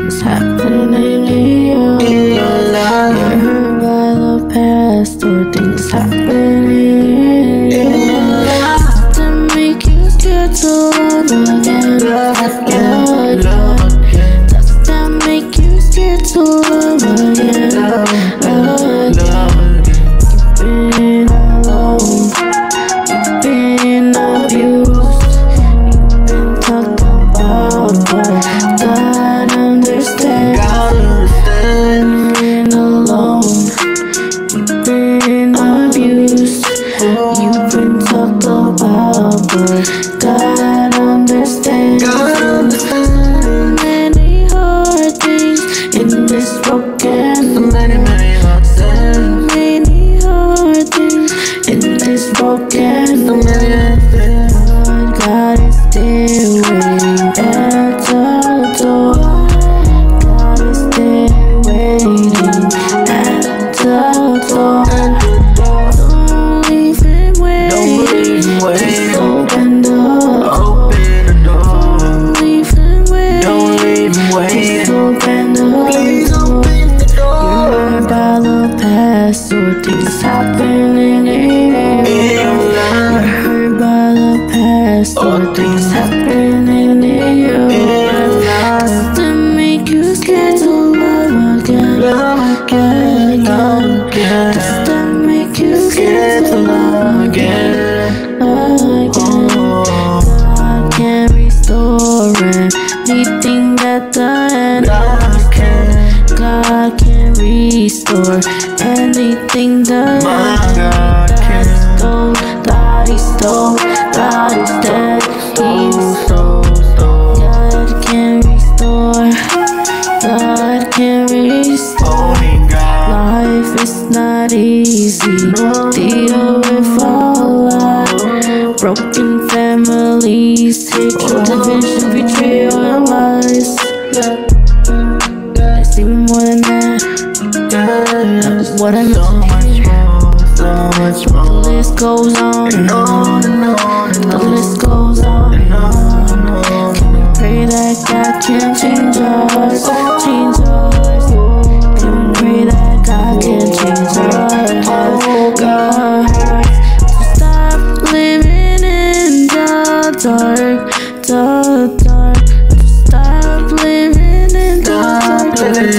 things happening in your life. You're hurt by the past, or things happening in your life to make you scared to love again. Does that make you scared to love again? You've been alone, you've been abused, you've been talked about, but God understands. You've been alone, you've been abused, you've been talked about, but God understands. Many hard things in this broken life. Many hard things in this broken life. But God is still waiting at the door. God is still waiting at the door. Don't leave him waiting. Just open the door. Don't leave him waiting. Just open the door. You're hurt by the past, or things happening in your life. You're hurt by the past, or things happening in your life. Does that make you scared to love again? Does that make you scared to love again? God can restore anything that the enemy can. God can restore anything the enemy stole. God he stole, God is dead, he stole. God can restore, God can restore. Life is not easy, deal with all life. Broken families, hatred, division, betrayal, and lies. It's even more than that. That's what I know. So much more. The list goes on and on and on. The list goes on and on. Can we pray that God can change us? Change us. Can we pray that God can change us? God, to stop living in the dark, the dark. To stop living in the dark,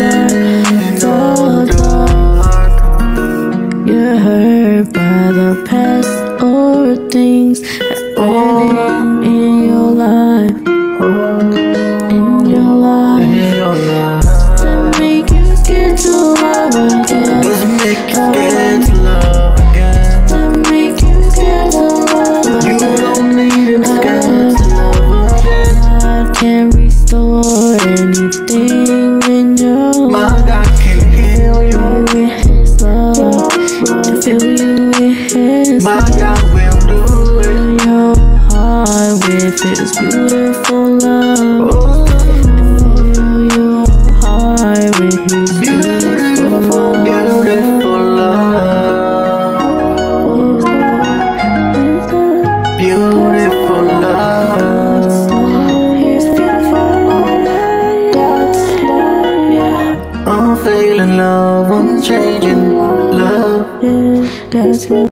the dark. You're hurt by the past, or things happening in your life. In your life. Does that make you scared to love again? Does that make you scared to love again? You don't need to scared to love again. God can restore anything in your life. God can heal you with his love, and fill you with his love. God will do it. Fill your heart with his beautiful love. Fill your heart with his beautiful love. Beautiful love. Beautiful love. His beautiful love. God's love, yeah. Unfailing love, unchanging love. Yeah, that's love.